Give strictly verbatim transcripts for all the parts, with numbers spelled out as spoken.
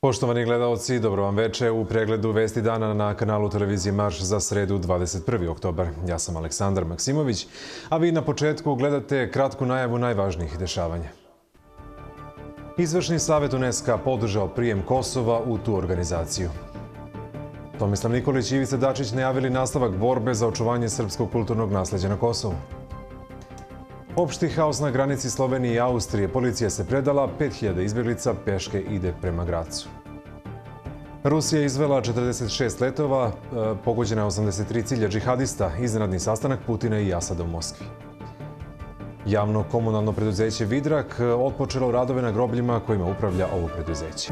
Poštovani gledalci, dobro vam veče u pregledu Vesti dana na kanalu televizije Marš za sredu dvadeset prvi oktobar. Ja sam Aleksandar Maksimović, a vi na početku gledate kratku najavu najvažnijih dešavanja. Izvršni savjet UNESCO podržao prijem Kosova u tu organizaciju. Tomislav Nikolić i Ivica Dačić najavili nastavak borbe za očuvanje srpskog kulturnog nasleđa na Kosovu. Opšti haos na granici Slovenije i Austrije. Policija se predala, pet hiljada izbjeglica peške ide prema Gracu. Rusija je izvela četrdeset šest letova, pogođena je osamdeset tri cilja džihadista, iznenadni sastanak Putina i Asada u Moskvi. Javno komunalno preduzeće Vidrak otpočelo radove na grobljima kojima upravlja ovo preduzeće.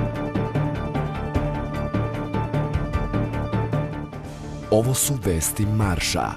Ovo su vesti Marša.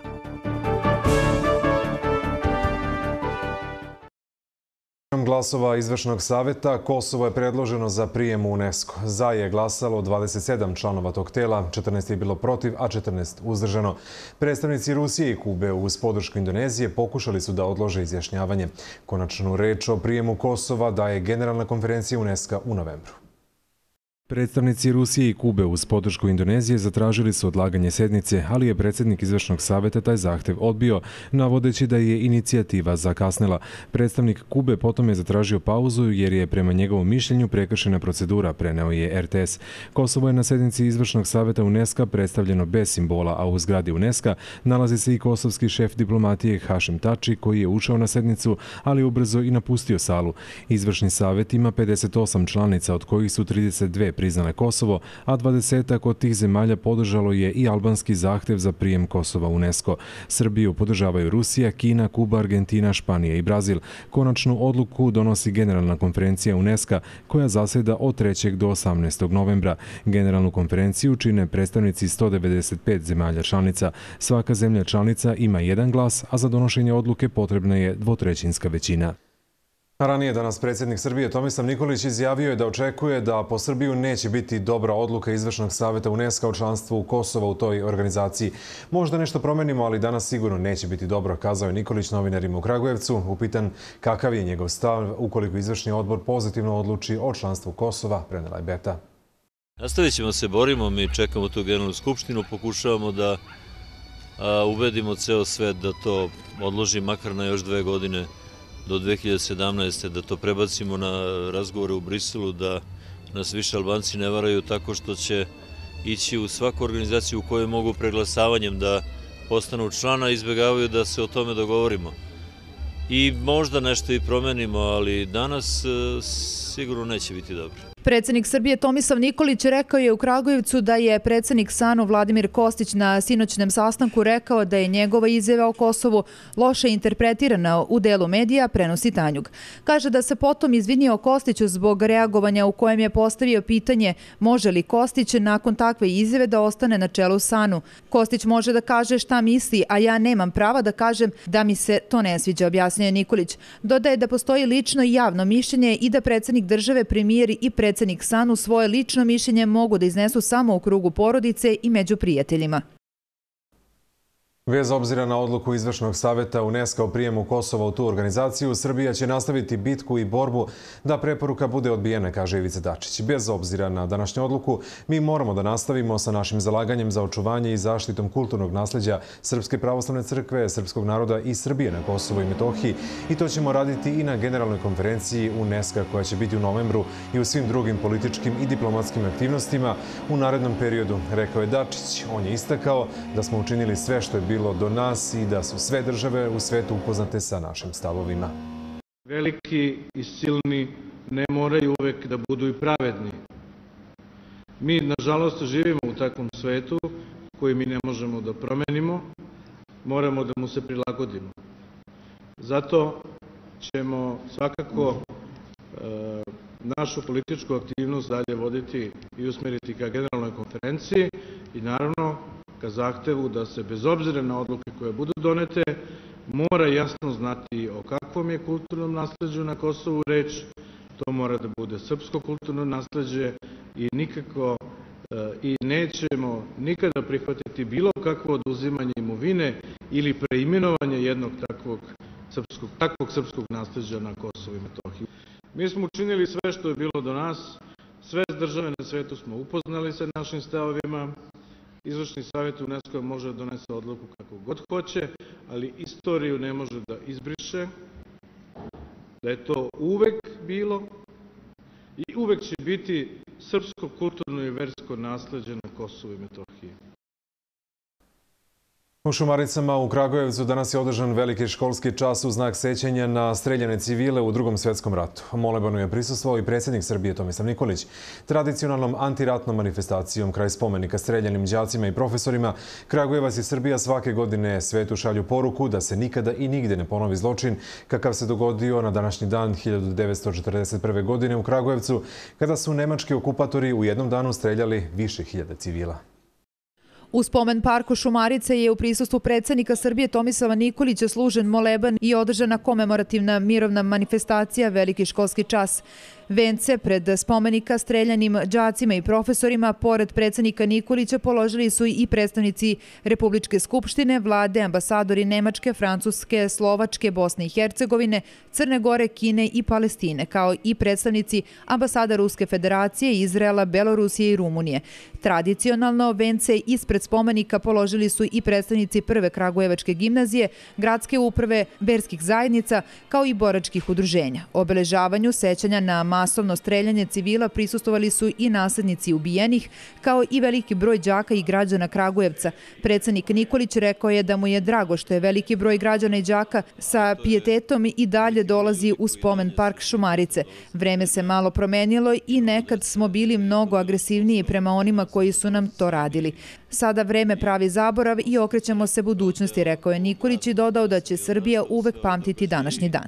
Glasova Izvršnog savjeta Kosovo je predloženo za prijem u UNESCO. Za je glasalo dvadeset sedam članova tog tela, četrnaest je bilo protiv, a četrnaest uzdržano. Predstavnici Rusije i Kube uz podršku Indonezije pokušali su da odlože izjašnjavanje. Konačnu reč o prijemu Kosova daje Generalna konferencija UNESCO u novembru. Predstavnici Rusije i Kube uz podršku Indonezije zatražili su odlaganje sednice, ali je predsjednik Izvršnog savjeta taj zahtev odbio, navodeći da je inicijativa zakasnila. Predstavnik Kube potom je zatražio pauzu jer je prema njegovom mišljenju prekršena procedura, preneo je er te es. Kosovo je na sednici Izvršnog savjeta UNESCO predstavljeno bez simbola, a u zgradi UNESCO nalazi se i kosovski šef diplomatije Hašim Tači, koji je ušao na sednicu, ali ubrzo i napustio salu. Izvršni savjet ima pedeset osam članica, od kojih su trideset dve priznale Kosovo, a dvadesetak od tih zemalja podržalo je i albanski zahtev za prijem Kosova u UNESCO. Srbiju podržavaju Rusija, Kina, Kuba, Argentina, Španija i Brazil. Konačnu odluku donosi Generalna konferencija UNESCO, koja zaseda od trećeg do osamnaestog novembra. Generalnu konferenciju čine predstavnici sto devedeset pet zemalja članica. Svaka zemlja članica ima jedan glas, a za donošenje odluke potrebna je dvotrećinska većina. Ranije danas predsjednik Srbije Tomislav Nikolić izjavio je da očekuje da po Srbiju neće biti dobra odluka Izvršnog savjeta UNESCO o članstvu Kosova u toj organizaciji. Možda nešto promenimo, ali danas sigurno neće biti dobro, kazao je Nikolić novinarima u Kragujevcu. Upitan kakav je njegov stav ukoliko Izvršni odbor pozitivno odluči o članstvu Kosova, prenela je Beta. Nastavit ćemo se, borimo, mi čekamo tu generalnu skupštinu, pokušavamo da ubedimo ceo svet da to odloži makar na još dve godine do dve hiljade sedamnaeste. da to prebacimo na razgovore u Briselu, da nas više Albanci ne varaju tako što će ići u svaku organizaciju u kojoj mogu preglasavanjem da postanu člana, izbjegavaju da se o tome dogovorimo. I možda nešto i promenimo, ali danas sigurno neće biti dobro. Predsjednik Srbije Tomislav Nikolić rekao je u Kragujevcu da je predsjednik SANU Vladimir Kostić na sinoćnem sastanku rekao da je njegova izjava o Kosovu loše interpretirana u delu medija, prenosi Tanjug. Kaže da se potom izvinio Kostiću zbog reagovanja u kojem je postavio pitanje može li Kostić nakon takve izjave da ostane na čelu SANU. Kostić može da kaže šta misli, a ja nemam prava da kažem da mi se to ne sviđa, objasnio je Nikolić. Dodaje da postoji lično i javno mišljenje i da predsjednik države, premijer i predsjednik Predsjednik SANU svoje lično mišljenje mogu da iznesu samo u krugu porodice i među prijateljima. Bez obzira na odluku Izvršnog savjeta UNESCO o prijemu Kosova u tu organizaciju, Srbija će nastaviti bitku i borbu da preporuka bude odbijena, kaže Ivica Dačić. Bez obzira na današnju odluku, mi moramo da nastavimo sa našim zalaganjem za očuvanje i zaštitom kulturnog nasleđa Srpske pravoslavne crkve, srpskog naroda i Srbije na Kosovu i Metohiji. I to ćemo raditi i na Generalnoj konferenciji UNESCO koja će biti u novembru i u svim drugim političkim i diplomatskim aktivnostima u narednom periodu, rekao je Dačić. On je istakao da smo učinili sve što je bilo do nas i da su sve države u svetu upoznate sa našim stavovima. Veliki i silni ne moraju uvek da budu i pravedni. Mi, nažalost, živimo u takvom svetu koji mi ne možemo da promenimo, moramo da mu se prilagodimo. Zato ćemo svakako e, našu političku aktivnost dalje voditi i usmeriti ka Generalnoj konferenciji i naravno ka zahtevu da se bez obzira na odluke koje budu donete mora jasno znati o kakvom je kulturnom nasleđu na Kosovu reč. To mora da bude srpsko kulturno nasleđe i nikako i nećemo nikada prihvatiti bilo kakvo oduzimanje imovine ili preimenovanje jednog takvog srpskog, takvog srpskog nasleđa na Kosovu i Metohiji. Mi smo učinili sve što je bilo do nas, Sve države na svetu smo upoznali sa našim stavovima. Izvršni savjet UNESCO može da donese odluku kako god hoće, ali istoriju ne može da izbriše, da je to uvek bilo i uvek će biti srpsko kulturno i versko nasleđe na Kosovu i Metohiji. U Šumaricama u Kragujevcu danas je održan veliki školski čas u znak sećanja na streljane civile u Drugom svjetskom ratu. Molebanu je prisustvovao i predsjednik Srbije Tomislav Nikolić. Tradicionalnom antiratnom manifestacijom kraj spomenika streljanim đacima i profesorima, Kragujevac i Srbija svake godine svetu šalju poruku da se nikada i nigde ne ponovi zločin kakav se dogodio na današnji dan hiljadu devetsto četrdeset prve. godine u Kragujevcu, kada su nemački okupatori u jednom danu streljali više hiljada civila. U spomen parku Šumarice je u prisustvu predsjednika Srbije Tomislava Nikolića služen moleban i održana komemorativna mirovna manifestacija Veliki školski čas. Vence pred spomenika streljanim đacima i profesorima, pored predsjednika Nikolića, položili su i predstavnici Republičke skupštine, vlade, ambasadori Nemačke, Francuske, Slovačke, Bosne i Hercegovine, Crne Gore, Kine i Palestine, kao i predstavnici ambasada Ruske federacije, Izraela, Belorusije i Rumunije. Tradicionalno vence ispred spomenika položili su i predstavnici Prve Kragujevačke gimnazije, gradske uprave, verskih zajednica, kao i boračkih udruženja. Obeležavanju sećanja na masovno streljanje civila prisustvovali su i naslednici ubijenih, kao i veliki broj đaka i građana Kragujevca. Predsjednik Nikolić rekao je da mu je drago što je veliki broj građana i đaka sa pijetetom i dalje dolazi u spomen park Šumarice. Vreme se malo promenilo i nekad smo bili mnogo agresivniji prema onima koji su nam to radili. Sada vreme pravi zaborav i okrećemo se budućnosti, rekao je Nikolić i dodao da će Srbija uvek pamtiti današnji dan.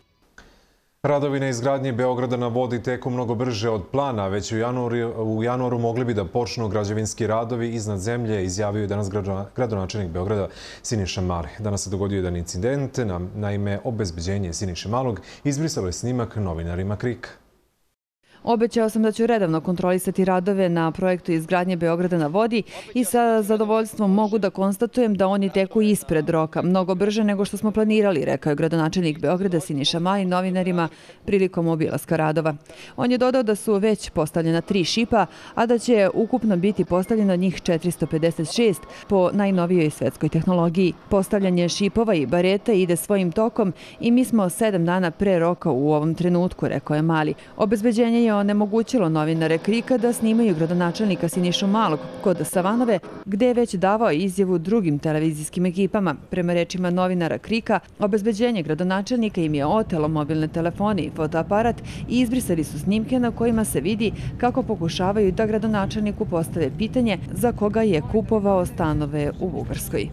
Radovi na izgradnji Beograda na vodi teku mnogo brže od plana, već u januaru, u januaru mogli bi da počnu građevinski radovi iznad zemlje, izjavio je danas gradonačelnik Beograda Siniša Mali. Danas se dogodio jedan incident, naime obezbeđenje Siniše Malog izbrisalo je snimak novinarima Krika. Obećao sam da ću redovno kontrolisati radove na projektu izgradnje Beograda na vodi i sa zadovoljstvom mogu da konstatujem da oni teku ispred roka, mnogo brže nego što smo planirali, rekao je gradonačelnik Beograda Siniša Mali novinarima prilikom obilaska radova. On je dodao da su već postavljena tri šipa, a da će ukupno biti postavljeno njih četiristo pedeset šest po najnovijoj svetskoj tehnologiji. Postavljanje šipova i bareta ide svojim tokom i mi smo sedam dana pre roka u ovom trenutku, rekao je Mali. Obezbeđenje je onemogućilo novinare Krika da snimaju gradonačelnika Sinišu Malog kod Savanove, gde je već davao izjavu drugim televizijskim ekipama. Prema rečima novinara Krika, obezbeđenje gradonačelnika im je otelo mobilne telefone i fotoaparat i izbrisali su snimke na kojima se vidi kako pokušavaju da gradonačelniku postave pitanje za koga je kupovao stanove u Bugarskoj.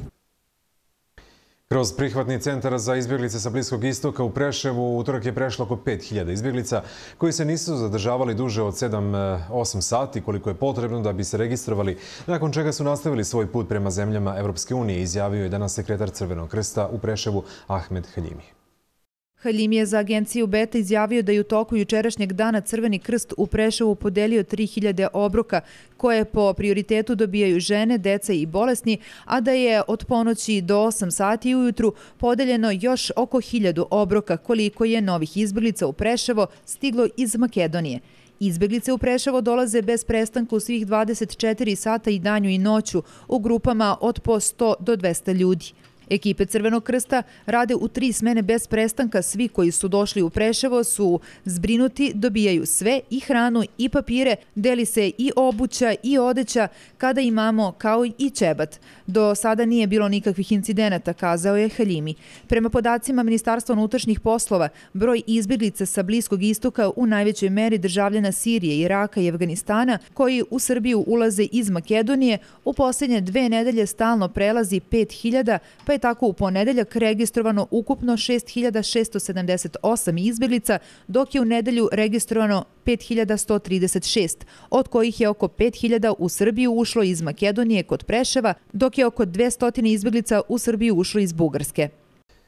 Kroz prihvatni centar za izbjeglice sa Bliskog istoka u Preševu u utorak je prešlo oko pet hiljada izbjeglica koji se nisu zadržavali duže od sedam do osam sati koliko je potrebno da bi se registrovali, nakon čega su nastavili svoj put prema zemljama Evropske unije, izjavio je danas sekretar Crvenog krsta u Preševu Ahmed Haljimi. Haljimi je za agenciju Beta izjavio da je u toku jučerašnjeg dana Crveni krst u Preševu podelio tri hiljade obroka koje po prioritetu dobijaju žene, deca i bolesni, a da je od ponoći do osam sati ujutru podeljeno još oko hiljadu obroka koliko je novih izbjeglica u Preševo stiglo iz Makedonije. Izbjeglice u Preševo dolaze bez prestanka u svih dvadeset četiri sata i danju i noću u grupama od po sto do dvesta ljudi. Ekipe Crvenog krsta rade u tri smene bez prestanka. Svi koji su došli u Preševo su zbrinuti, dobijaju sve, i hranu i papire, deli se i obuća i odeća kada imamo, kao i ćebat. Do sada nije bilo nikakvih incidenata, kazao je Haljimi. Prema podacima Ministarstva unutrašnjih poslova, broj izbjeglica sa Bliskog istoka u najvećoj meri državljana Sirije, Iraka i Afganistana, koji u Srbiju ulaze iz Makedonije, u posljednje dve nedelje stalno prelazi pet hiljada, pa je tako u ponedeljak registrovano ukupno šest hiljada šesto sedamdeset osam izbjeglica, dok je u nedelju registrovano pet hiljada sto trideset šest, od kojih je oko pet hiljada u Srbiju ušlo iz Makedonije kod Preševa, dok je oko dvesta izbjeglica u Srbiju ušlo iz Bugarske.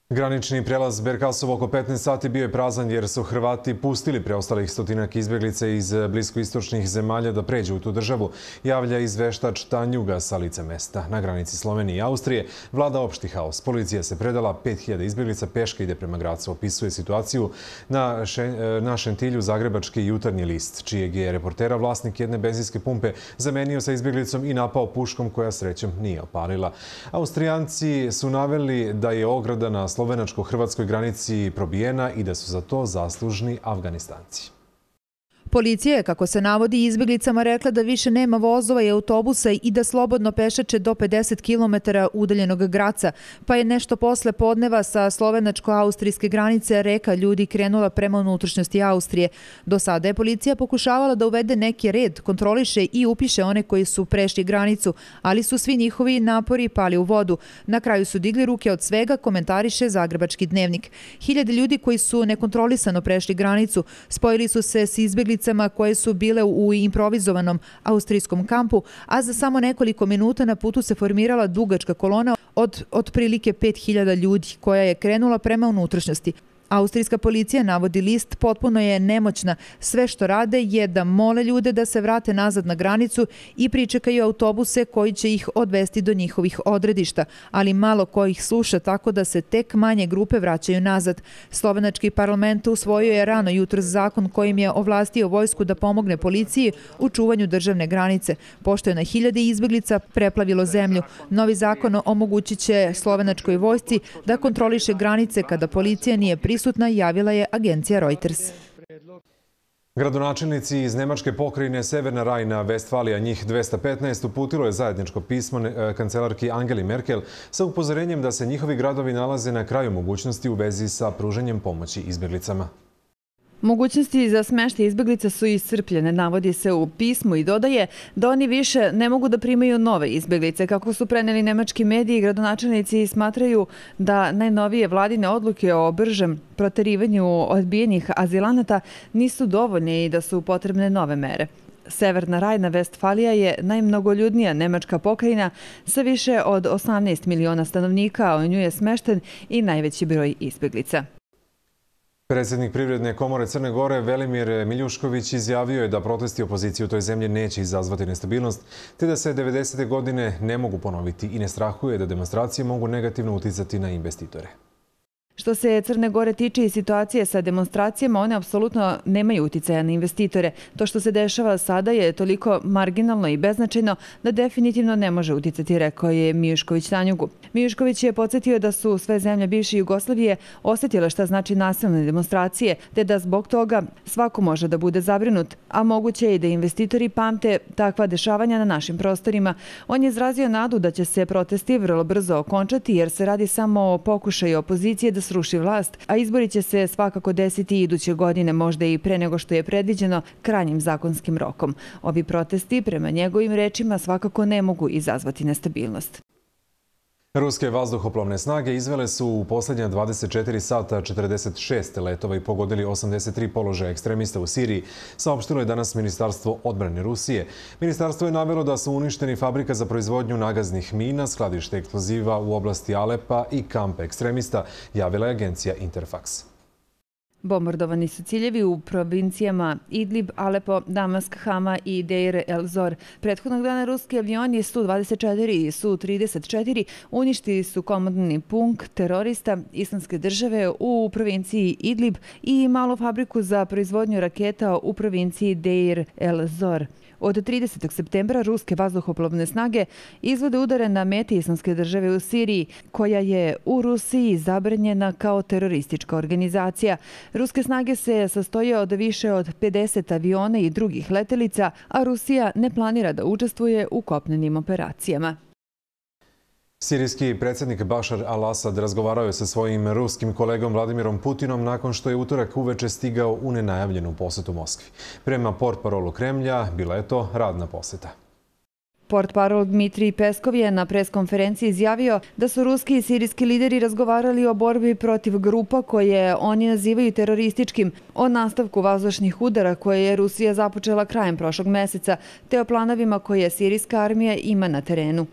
Granični prelaz Berkasovo oko petnaest sati bio je prazan jer su Hrvati pustili preostalih stotinak izbjeglica iz bliskoistočnih zemalja da pređu u tu državu, javlja izveštač Tanjuga sa lica mesta. Na granici Slovenije i Austrije vlada opšti haos. Policija se predala, pet hiljada izbjeglica peške ide prema Gracu. Opisuje situaciju na, šen, na Šentilju Zagrebački jutarnji list, čijeg je reportera vlasnik jedne benzinske pumpe zamenio sa izbjeglicom i napao puškom koja srećom nije opalila. Austrijanci su naveli da je ograda na slovenačko-hrvatskoj granici probijena i da su za to zaslužni Afganistanci. Policija je, kako se navodi, izbjeglicama rekla da više nema vozova i autobusa i da slobodno pešače do pedeset kilometara udaljenog Graca, pa je nešto posle podneva sa slovenačko-austrijske granice reka ljudi krenula prema unutrašnjosti Austrije. Do sada je policija pokušavala da uvede neki red, kontroliše i upiše one koji su prešli granicu, ali su svi njihovi napori pali u vodu. Na kraju su digli ruke od svega, komentariše Zagrebački dnevnik. Hiljade ljudi koji su nekontrolisano prešli granicu spojili su se s izbjeglicama koje su bile u improvizovanom austrijskom kampu, a za samo nekoliko minuta na putu se formirala dugačka kolona od otprilike pet hiljada ljudi koja je krenula prema unutrašnjosti. Austrijska policija, navodi list, potpuno je nemoćna. Sve što rade je da mole ljude da se vrate nazad na granicu i pričekaju autobuse koji će ih odvesti do njihovih odredišta, ali malo ko ih sluša, tako da se tek manje grupe vraćaju nazad. Slovenački parlament usvojio je rano jutros zakon kojim je ovlastio vojsku da pomogne policiji u čuvanju državne granice, pošto je na hiljade izbjeglica preplavilo zemlju. Novi zakon omogućit će slovenačkoj vojsci da kontroliše granice kada policija nije prisutna, prisutna, javila je agencija Reuters. Gradonačelnici iz Nemačke pokrajine Severna Rajna-Vestfalija, njih dvesta petnaest, uputilo je zajedničko pismo kancelarki Angeli Merkel sa upozorenjem da se njihovi gradovi nalaze na kraju mogućnosti u vezi sa pruženjem pomoći izbjeglicama. Mogućnosti za smeštaj izbjeglica su iscrpljene, navodi se u pismu i dodaje da oni više ne mogu da primaju nove izbjeglice. Kako su preneli nemački mediji, gradonačelnici smatraju da najnovije vladine odluke o bržem proterivanju odbijenih azilanata nisu dovoljne i da su potrebne nove mere. Severna Rajna-Vestfalija je najmnogoljudnija nemačka pokrajina sa više od osamnaest miliona stanovnika, a u nju je smešten i najveći broj izbjeglica. Predsjednik Privredne komore Crne Gore Velimir Miljušković izjavio je da protesti opozicije u toj zemlji neće izazvati nestabilnost, te da se devedesete godine ne mogu ponoviti i ne strahuje da demonstracije mogu negativno uticati na investitore. Što se Crne Gore tiče i situacije sa demonstracijama, one apsolutno nemaju uticaja na investitore. To što se dešava sada je toliko marginalno i beznačajno da definitivno ne može uticati, rekao je Mijušković Tanjugu. Mijušković je podsjetio da su sve zemlje bivše Jugoslavije osjetile šta znači nasilne demonstracije, te da zbog toga svako može da bude zabrinut, a moguće je i da investitori pamte takva dešavanja na našim prostorima. On je izrazio nadu da će se protesti vrlo brzo okončati jer se radi samo o pokušaju opozicije da sruši vlast, a izbori će se svakako desiti iduće godine, možda i pre nego što je predviđeno krajnjim zakonskim rokom. Ovi protesti, prema njegovim rečima, svakako ne mogu izazvati nestabilnost. Ruske vazduhoplovne snage izvele su u posljednja dvadeset četiri sata četrdeset šest letova i pogodili osamdeset tri položaja ekstremista u Siriji, saopštilo je danas Ministarstvo odbrane Rusije. Ministarstvo je navelo da su uništeni fabrika za proizvodnju nagaznih mina, skladište eksploziva u oblasti Alepa i kamp ekstremista, javila je agencija Interfax. Bombardovani su ciljevi u provincijama Idlib, Alepo, Damask, Hama i Deir el-Zor. Prethodnog dana ruski avioni Su dvadeset četiri i Su trideset četiri uništili su komandni punkt terorista Islamske države u provinciji Idlib i malu fabriku za proizvodnju raketa u provinciji Deir el-Zor. Od tridesetog septembra ruske vazduhoplovne snage izvode udare na mete Islamske države u Siriji, koja je u Rusiji zabranjena kao teroristička organizacija. Ruske snage se sastoje od više od pedeset aviona i drugih letelica, a Rusija ne planira da učestvuje u kopnenim operacijama. Sirijski predsjednik Bašar al-Asad razgovarao je sa svojim ruskim kolegom Vladimirom Putinom nakon što je utorak uveče stigao u nenajavljenu posetu Moskvi. Prema portparolu Kremlja, bila je to radna poseta. Portparol Dmitrij Peskov je na preskonferenciji izjavio da su ruski i sirijski lideri razgovarali o borbi protiv grupa koje oni nazivaju terorističkim, o nastavku vazdušnih udara koje je Rusija započela krajem prošlog meseca, te o planovima koje sirijska armija ima na terenu.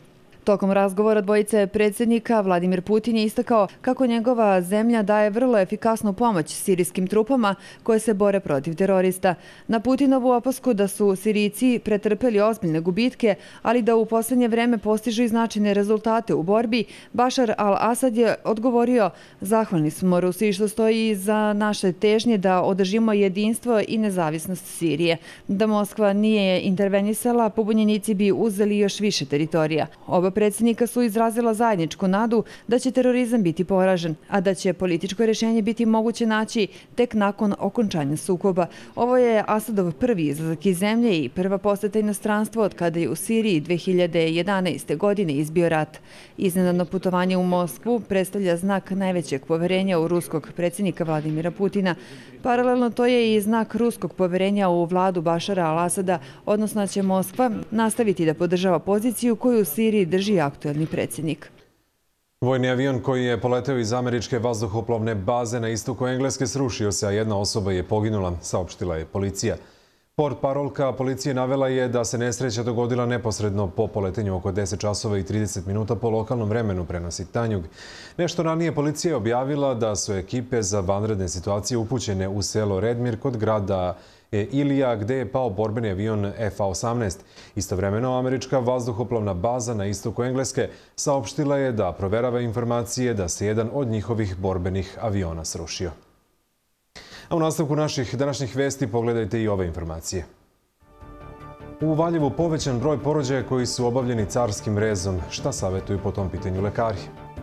Tokom razgovora dvojice predsjednika, Vladimir Putin je istakao kako njegova zemlja daje vrlo efikasnu pomoć sirijskim trupama koje se bore protiv terorista. Na Putinovu opasku da su Sirijci pretrpeli ozbiljne gubitke, ali da u posljednje vreme postižu i značajne rezultate u borbi, Bašar al-Asad je odgovorio: zahvalni smo Rusiji što stoji za naše težnje da održimo jedinstvo i nezavisnost Sirije. Da Moskva nije intervenisala, pobunjenici bi uzeli još više teritorija. Oba predsjednika su izrazila zajedničku nadu da će terorizam biti poražen, a da će političko rješenje biti moguće naći tek nakon okončanja sukoba. Ovo je Asadov prvi izlazak iz zemlje i prva posjeta inostranstvu od kada je u Siriji dve hiljade jedanaeste. godine izbio rat. Iznenadno putovanje u Moskvu predstavlja znak najvećeg poverenja u ruskog predsjednika Vladimira Putina. Paralelno to je i znak ruskog poverenja u vladu Bašara al-Asada, odnosno da će Moskva nastaviti da podržava poziciju koju u Siriji drži aktuelni predsjednik. Vojni avion koji je poleteo iz američke vazduhoplovne baze na istoku Engleske srušio se, a jedna osoba je poginula, saopštila je policija. Portparolka policije navela je da se nesreća dogodila neposredno po poletenju oko deset časova i trideset minuta po lokalnom vremenu, prenosi Tanjug. Nešto ranije policija je objavila da su ekipe za vanredne situacije upućene u selo Redmir kod grada Ilija, gde je pao borbeni avion F A osamnaest. Istovremeno, američka vazduhoplovna baza na istoku Engleske saopštila je da proverava informacije da se jedan od njihovih borbenih aviona srušio. A u nastavku naših današnjih vesti pogledajte i ove informacije. U Valjevu povećan broj porođaja koji su obavljeni carskim rezom. Šta savjetuju po tom pitanju lekari?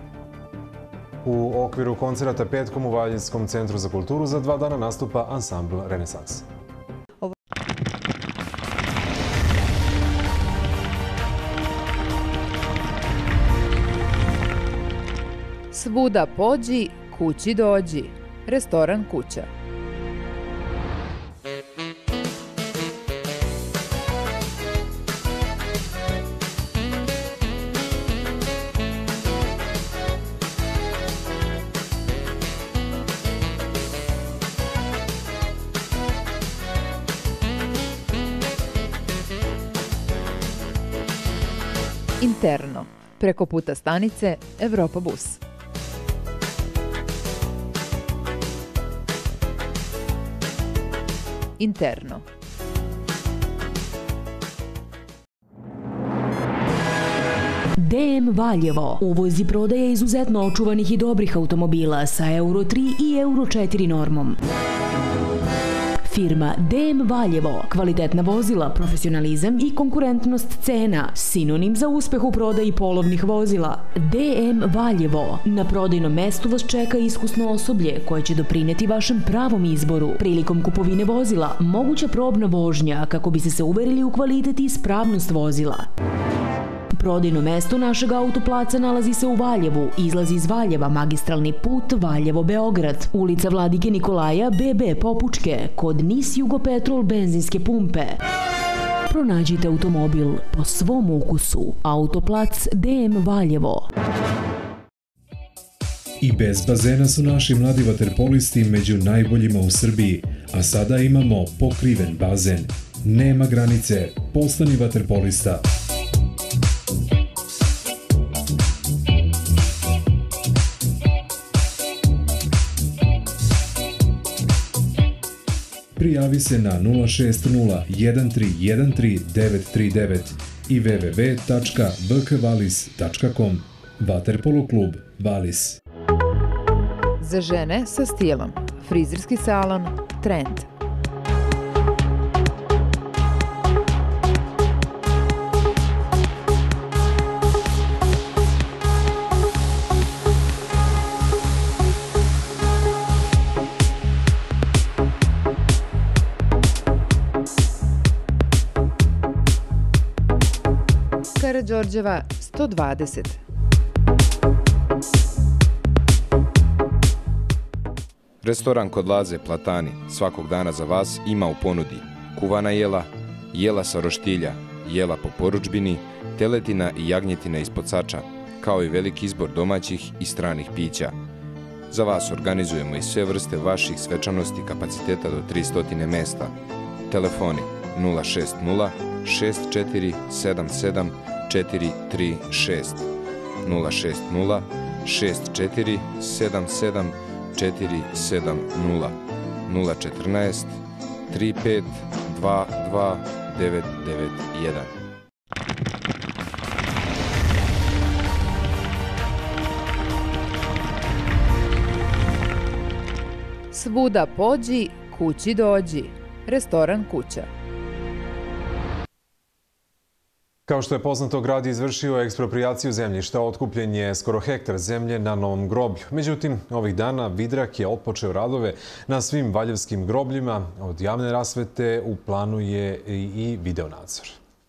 U okviru koncerata petkom u Valjevskom centru za kulturu za dva dana nastupa ansambl Renesans. Svuda pođi, kući dođi. Restoran Kuća. Interno. Preko puta stanice Evropa bus. Interno. D M Valjevo uvoz i prodaje izuzetno očuvanih i dobrih automobila sa Euro tri i Euro četiri normom. Firma D M Valjevo, kvalitetna vozila, profesionalizam i konkurentnost cena, sinonim za uspeh u prodaji polovnih vozila. D M Valjevo, na prodajnom mestu vas čeka iskusno osoblje koje će doprineti vašem pravom izboru. Prilikom kupovine vozila, moguća probna vožnja kako biste se uverili u kvalitet i ispravnost vozila. Prodajno mesto našeg autoplaca nalazi se u Valjevu, izlazi iz Valjeva magistralni put Valjevo-Beograd, ulica Vladike Nikolaja B B Popučke, kod Nis Jugopetrol benzinske pumpe. Pronađite automobil po svom ukusu. Autoplac D M Valjevo. I bez bazena su naši mladi vaterpolisti među najboljima u Srbiji, a sada imamo pokriven bazen. Nema granice, postani vaterpolista. Prijavi se na nula šest nula jedan tri jedan tri devet tri devet i w w w tačka b k valis tačka com. Vaterpolo klub Valis. Za žene sa stilom. Frizerski salon Trend. Karađorđeva sto dvadeset. Restoran kod Laze Platani svakog dana za vas ima u ponudi kuvana jela, jela sa roštilja, jela po porudžbini, teletina i jagnjetina ispod sača, kao i veliki izbor domaćih i stranih pića. Za vas organizujemo i sve vrste vaših svečanosti kapaciteta do tristo mesta. Telefoni nula šest nula šest četiri sedam sedam četiri tri šest, nula šest nula šest četiri sedam sedam četiri sedam nula, nula četrnaest tri pet dva dva devet devet jedan. Svuda pođi, kući dođi. Restoran Kuća. Kao što je poznato, grad je izvršio eksproprijaciju zemljišta, otkupljen je skoro hektar zemlje na Novom groblju. Međutim, ovih dana Vidrak je otpočeo radove na svim valjevskim grobljima. Od javne rasvete u planu je i videonadzor.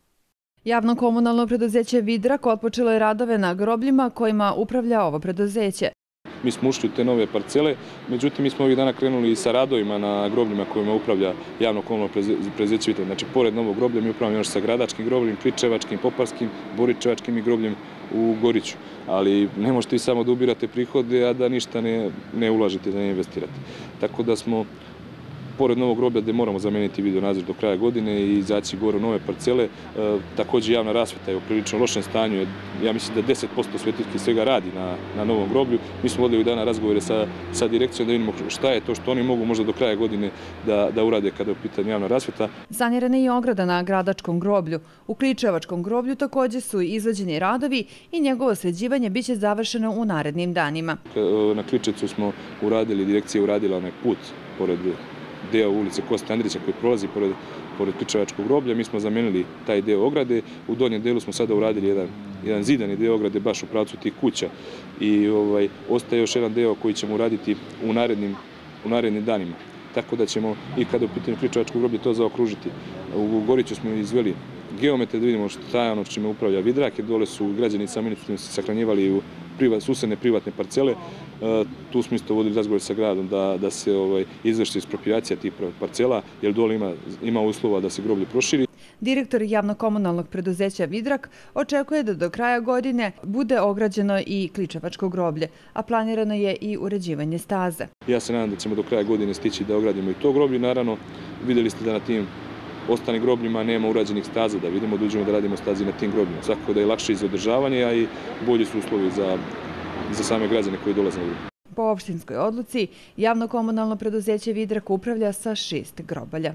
Javno komunalno preduzeće Vidrak otpočelo je radove na grobljima kojima upravlja ovo preduzeće. Mi smo ušli u te nove parcele, međutim mi smo ovih dana krenuli i sa radovima na grobljima kojima upravlja javno komunalno preduzeće Vidrak. Znači, pored novog groblja mi upravljamo još sa gradačkim grobljem, Kličevačkim, Poparskim, Boričevačkim i grobljem u Goriću. Ali ne možete i samo da ubirate prihode, a da ništa ne, ne ulažete, da ne investirate. Tako da smo pored novog groblja gde moramo zameniti videonadzor do kraja godine i izaći gore u nove parcele. E, također javna rasveta je u prilično lošem stanju. Ja mislim da deset posto svetiljki svega radi na, na novom groblju. Mi smo vodili dana razgovore sa, sa direkcijom da vidimo šta je to što oni mogu možda do kraja godine da, da urade kada je u pitanju javna rasveta. Sanirana je i ograda na gradačkom groblju. U Kličevačkom groblju također su izvađeni radovi i njegovo sređivanje biće završeno u narednim danima. Na Kličevcu smo uradili, direkcija je uradila onaj put pored deo ulice Koste Andrića koji prolazi pored, pored Kličevačkog groblja. Mi smo zamenili taj deo ograde. U donjem delu smo sada uradili jedan, jedan zidani deo ograde baš u pravcu tih kuća. I ovaj, ostaje još jedan deo koji ćemo uraditi u narednim, u narednim danima. Tako da ćemo i kada u pitanju Kličevačkog groblja to zaokružiti. U Goriću smo izveli geometre da vidimo šta je ono čime upravlja Vidrak, jer dole su građani sami se sahranjivali u privat, susedne privatne parcele. E, tu smo isto vodili razgovor sa gradom da, da se ovaj, izvrši eksproprijacija tih parcela, jer dole ima, ima uslova da se groblje proširi. Direktor javno-komunalnog preduzeća Vidrak očekuje da do kraja godine bude ograđeno i Kličevačko groblje, a planirano je i uređivanje staze. Ja se nadam da ćemo do kraja godine stići da ogradimo i to groblje. Naravno, vidjeli ste da na tim ostalim grobljima nema urađenih staza, da vidimo da uđemo da radimo stazi na tim grobljima. Svakako da je lakše za održavanje, a i bolji su uslovi za, za same građane koji dolaze na groblje. Po opštinskoj odluci, javno-komunalno preduzeće Vidrak upravlja sa šest grobalja.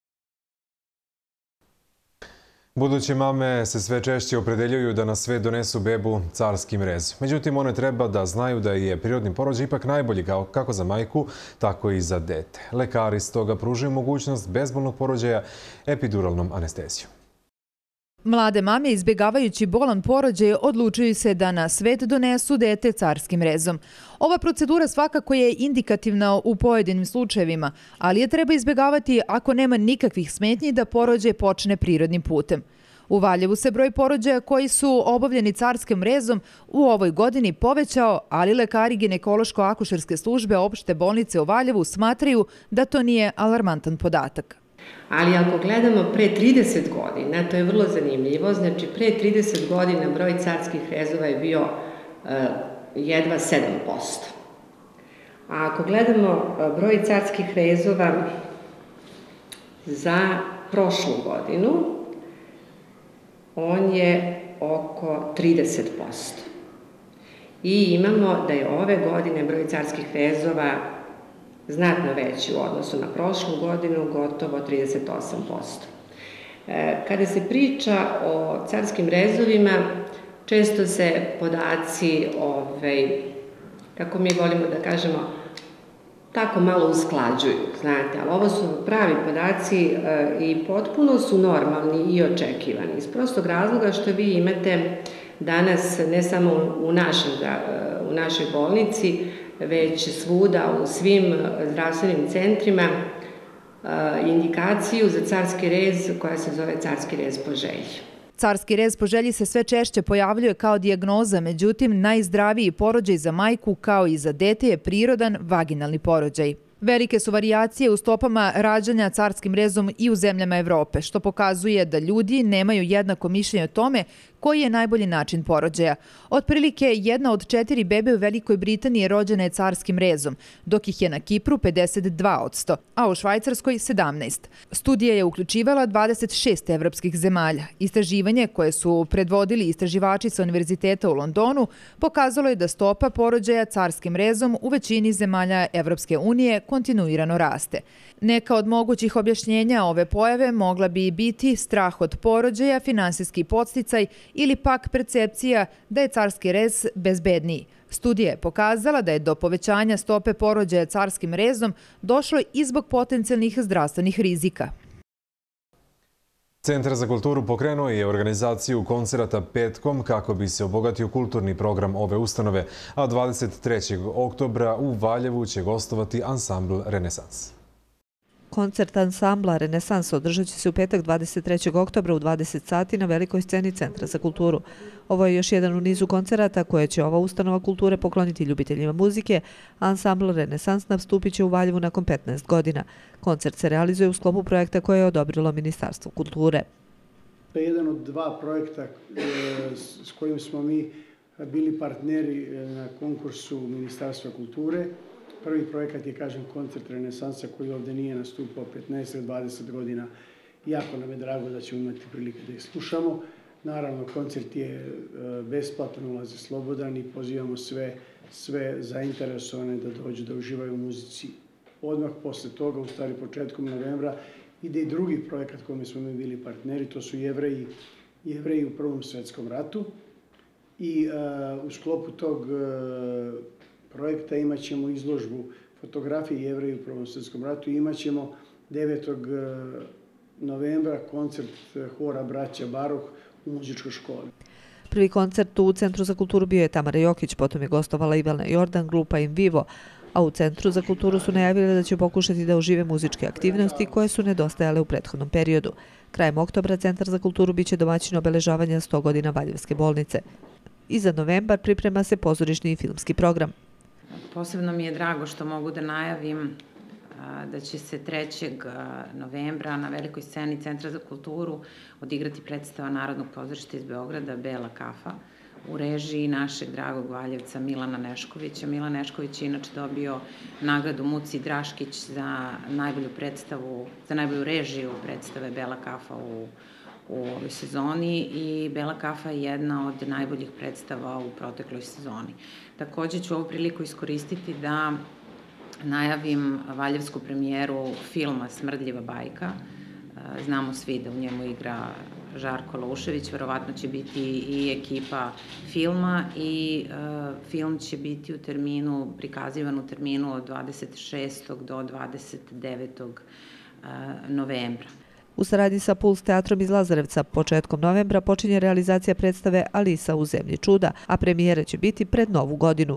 Buduće mame se sve češće opredeljuju da na svet donesu bebu carskim rezom. Međutim, one treba da znaju da je prirodni porođaj ipak najbolji kako za majku, tako i za dete. Lekari stoga pružaju mogućnost bezbolnog porođaja epiduralnom anestezijom. Mlade mame, izbjegavajući bolan porođaj, odlučuju se da na svet donesu dete carskim rezom. Ova procedura svakako je indikativna u pojedinim slučajevima, ali je treba izbjegavati ako nema nikakvih smetnji da porođaj počne prirodnim putem. U Valjevu se broj porođaja koji su obavljeni carskim rezom u ovoj godini povećao, ali lekari ginekološko-akušerske službe opšte bolnice u Valjevu smatraju da to nije alarmantan podatak. Ali ako gledamo pre trideset godina, to je vrlo zanimljivo, znači pre trideset godina broj carskih rezova je bio uh, jedva sedam posto. A ako gledamo broj carskih rezova za prošlu godinu, on je oko trideset posto. I imamo da je ove godine broj carskih rezova znatno veći u odnosu na prošlu godinu, gotovo trideset osam posto. Kada se priča o carskim rezovima, često se podaci, ovaj, kako mi volimo da kažemo, tako malo usklađuju, znate, ali ovo su pravi podaci i potpuno su normalni i očekivani. Iz prostog razloga što vi imate danas ne samo u, našem, u našoj bolnici, već svuda u svim zdravstvenim centrima indikaciju za carski rez koja se zove carski rez po želji. Carski rez po želji se sve češće pojavljuje kao dijagnoza, međutim najzdraviji porođaj za majku kao i za dete je prirodan vaginalni porođaj. Velike su varijacije u stopama rađanja carskim rezom i u zemljama Evrope, što pokazuje da ljudi nemaju jednako mišljenje o tome koji je najbolji način porođaja. Otprilike jedna od četiri bebe u Velikoj Britaniji rođena je carskim rezom, dok ih je na Kipru pedeset dva posto, a u Švajcarskoj sedamnaest posto. Studija je uključivala dvadeset šest evropskih zemalja. Istraživanje koje su predvodili istraživači sa Univerziteta u Londonu pokazalo je da stopa porođaja carskim rezom u većini zemalja Evropske unije kontinuirano raste. Neka od mogućih objašnjenja ove pojave mogla bi biti strah od porođaja, finansijski podsticaj ili pak percepcija da je carski rez bezbedniji. Studija je pokazala da je do povećanja stope porođaja carskim rezom došlo i zbog potencijalnih zdravstvenih rizika. Centar za kulturu pokrenuo je organizaciju koncerata petkom kako bi se obogatio kulturni program ove ustanove, a dvadeset trećeg oktobra u Valjevu će gostovati ansambl Renesans. Koncert ansambla Renesans održat će se u petak dvadeset trećeg oktobra u dvadeset sati na velikoj sceni Centra za kulturu. Ovo je još jedan u nizu koncerata koje će ova ustanova kulture pokloniti ljubiteljima muzike, a ansambl Renesans nastupit će u Valjevu nakon petnaest godina. Koncert se realizuje u sklopu projekta koje je odobrilo Ministarstvo kulture. To je jedan od dva projekta s kojim smo mi bili partneri na konkursu Ministarstva kulture. Prvi projekat je, kažem, koncert Renesansa koji ovdje nije nastupao petnaest do dvadeset godina. Jako nam je drago da ćemo imati prilike da ih slušamo. Naravno, koncert je besplatan, ulaz je slobodan i pozivamo sve, sve zainteresovane da dođu da uživaju u muzici. Odmah posle toga, u stvari početkom novembra, ide i drugi projekat kome smo mi bili partneri, to su Jevreji, Jevreji u Prvom svjetskom ratu. I uh, u sklopu tog uh, projekta imat ćemo izložbu fotografije Jevreji u Prvom svjetskom ratu i imat ćemo devetog novembra koncert hora Braća Baruh u muzičkoj školi. Prvi koncert u Centru za kulturu bio je Tamara Jokić, potom je gostovala Ivana Jordan, grupa In Vivo, a u Centru za kulturu su najavili da će pokušati da užive muzičke aktivnosti koje su nedostajale u prethodnom periodu. Krajem oktobra Centar za kulturu biće domaćin obeležavanja sto godina Valjevske bolnice. I za novembar priprema se pozorišni i filmski program. Posebno mi je drago što mogu da najavim da će se trećeg novembra na velikoj sceni Centra za kulturu odigrati predstava Narodnog pozorišta iz Beograda Bela kafa u režiji našeg dragog Valjevca Milana Neškovića. Milan Nešković je inače dobio nagradu Muci Draškić za najbolju predstavu, za najbolju režiju predstave Bela kafa u u ovoj sezoni i Bela kafa je jedna od najboljih predstava u protekloj sezoni. Također ću ovu priliku iskoristiti da najavim valjevsku premijeru filma Smrdljiva bajka. Znamo svi da u njemu igra Žarko Loušević, verovatno će biti i ekipa filma i film će biti u terminu, prikazivan u terminu od dvadeset šestog do dvadeset devetog novembra. U saradnji sa Puls teatrom iz Lazarevca početkom novembra počinje realizacija predstave Alisa u zemlji čuda, a premijera će biti pred Novu godinu.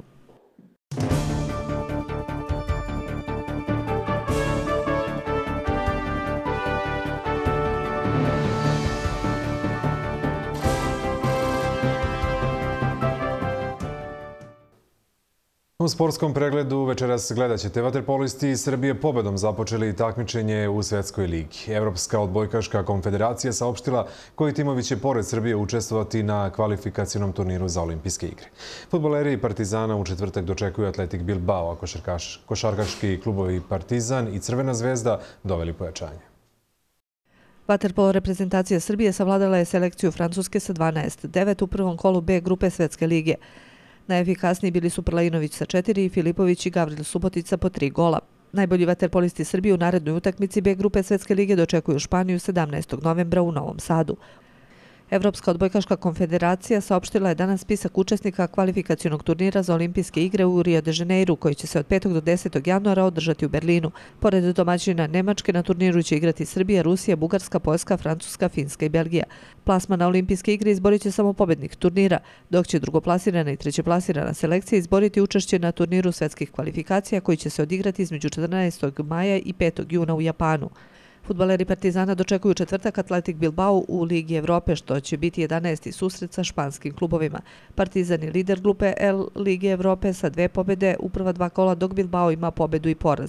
U sportskom pregledu večeras gledat ćete vaterpolisti iz Srbije pobedom započeli takmičenje u Svetskoj ligi. Evropska odbojkaška konfederacija saopštila koji timovi će pored Srbije učestvovati na kvalifikacionom turniru za olimpijske igre. Fudbaleri Partizana u četvrtak dočekuju Atletik Bilbao, a košarkaš, košarkaški klubovi Partizan i Crvena zvezda doveli pojačanje. Vaterpolo reprezentacija Srbije savladala je selekciju Francuske sa dvanaest devet u prvom kolu B grupe Svetske lige. Najefikasniji bili su Prlainović sa četiri i Filipović i Gavril Subotica po tri gola. Najbolji vaterpolisti Srbije u narednoj utakmici B grupe Svetske lige dočekuju Španiju sedamnaestog novembra u Novom Sadu. Evropska odbojkaška konfederacija saopštila je danas spisak učesnika kvalifikacionog turnira za olimpijske igre u Rio de Janeiru, koji će se od petog do desetog januara održati u Berlinu. Pored domaćina Nemačke na turniru će igrati Srbija, Rusija, Bugarska, Poljska, Francuska, Finska i Belgija. Plasman na olimpijske igre izborit će samo pobednik turnira, dok će drugoplasirana i trećeplasirana selekcija izboriti učešće na turniru svetskih kvalifikacija koji će se odigrati između četrnaestog maja i petog juna u Japanu. Fudbaleri Partizana dočekuju četvrtak Atletik Bilbao u Ligi Evrope, što će biti jedanaesti susret sa španskim klubovima. Partizan je lider grupe L Lige Evrope sa dve pobede u prva dva kola, dok Bilbao ima pobedu i poraz.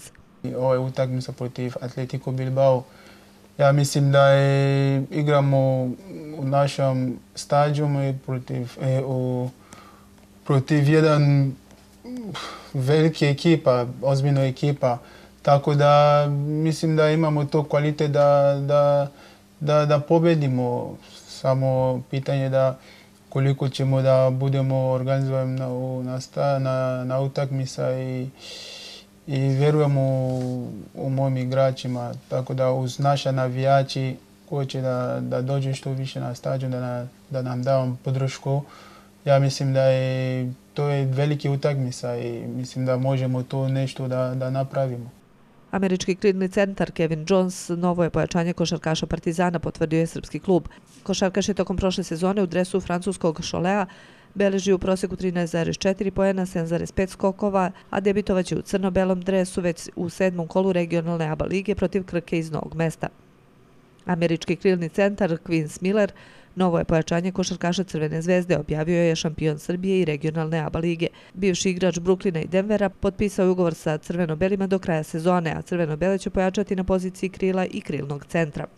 Ovo je utakmica protiv Atletico Bilbao. Ja mislim da je, igramo u našem stadionu i protiv, e, u, protiv jedan velike ekipa, ozbiljna ekipa. Tako da mislim da imamo to kvalitet da, da, da, da pobedimo. Samo pitanje da koliko ćemo da budemo organizovani na, na, na, na utakmica i, i vjerujemo u, u mojim igračima. Tako da uz naša navijači koji će da, da dođe što više na stadion, da, na, da nam daju podršku. Ja mislim da je to je veliki utakmica i mislim da možemo to nešto da, da napravimo. Američki krilni centar Kevin Jones novo je pojačanje košarkaša Partizana, potvrdio je srpski klub. Košarkaš je tokom prošle sezone u dresu francuskog Choléa beleži u prosjeku trinaest zarez četiri poena, sedam zarez pet skokova, a debitovaće u crno-belom dresu već u sedmom kolu regionalne A B A lige protiv Krke iz Novog Mesta. Američki krilni centar Quince Miller novo je pojačanje košarkaša Crvene zvezde, objavio je šampion Srbije i regionalne A B A lige. Bivši igrač Brooklyna i Denvera potpisao je ugovor sa crveno-belima do kraja sezone, a crveno-bele će pojačati na poziciji krila i krilnog centra.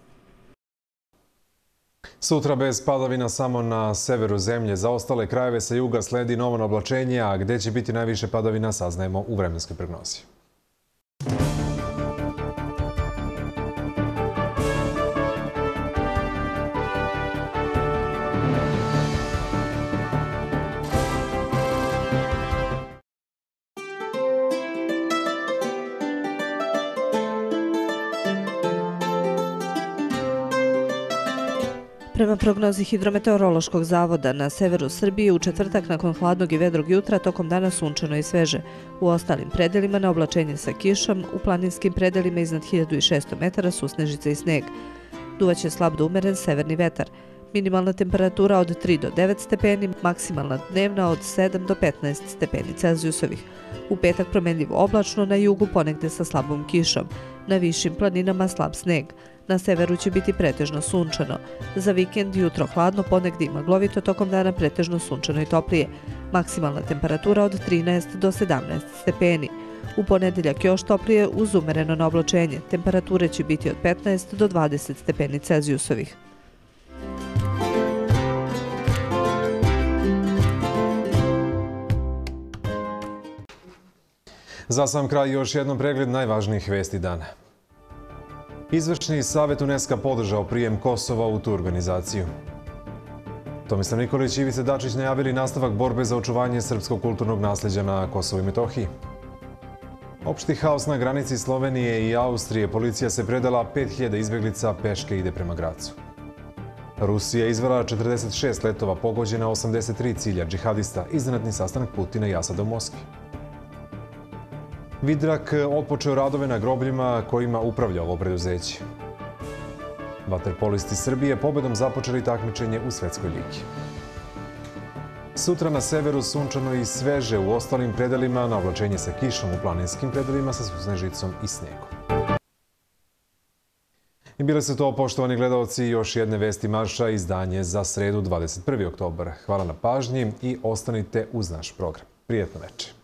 Sutra bez padavina samo na severu zemlje. Za ostale krajeve sa juga sledi novo oblačenje, a gde će biti najviše padavina saznajemo u vremenskoj prognozi. Prema prognozi Hidrometeorološkog zavoda, na severu Srbije u četvrtak nakon hladnog i vedrog jutra tokom dana sunčano i sveže. U ostalim predelima na oblačenje sa kišom, u planinskim predelima iznad hiljadu šesto metara su snežice i sneg. Duvaće slab do umeren severni vetar. Minimalna temperatura od tri do devet stepeni, maksimalna dnevna od sedam do petnaest stepeni Celzijusovih. U petak promenljivo oblačno, na jugu ponegde sa slabom kišom. Na višim planinama slab sneg. Na severu će biti pretežno sunčano. Za vikend jutro hladno, ponegdje i maglovito, tokom dana pretežno sunčano i toplije. Maksimalna temperatura od trinaest do sedamnaest stepeni. U ponedeljak još toplije uz umereno na oblačenje. Temperature će biti od petnaest do dvadeset stepeni Celzijusovih. Za sam kraj još jednom pregled najvažnijih vesti dana. Izvršni savjet UNESCO podržao prijem Kosova u tu organizaciju. Tomislav Nikolić i Ivica Dačić najavili nastavak borbe za očuvanje srpskog kulturnog nasljeđa na Kosovu i Metohiji. Opšti haos na granici Slovenije i Austrije. Policija se predala, pet hiljada izbjeglica peške ide prema Gracu. Rusija izvela četrdeset šest letova pogođena, osamdeset tri cilja džihadista, iznenadni sastanak Putina i Asada u Moskvi. Vidrak otpočeo radove na grobljima kojima upravlja ovo preduzeće. Vaterpolisti Srbije pobedom započeli takmičenje u Svetskoj ligi. Sutra na severu sunčano i sveže, u ostalim predelima na oblačenje sa kišom, u planinskim predelima sa snežicom i snegom. I bile su to, poštovani gledalci, još jedne vesti marša, izdanje za sredu dvadeset prvi oktobar. Hvala na pažnji i ostanite uz naš program. Prijetno večer.